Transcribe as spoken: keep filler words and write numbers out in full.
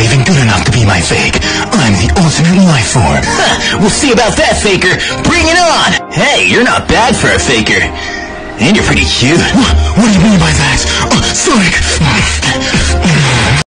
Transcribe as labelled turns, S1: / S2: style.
S1: even good enough to be my fake. I'm the ultimate life form.
S2: Huh, we'll see about that, faker. Bring it on! Hey, you're not bad for a faker. And you're pretty cute.
S1: What, what do you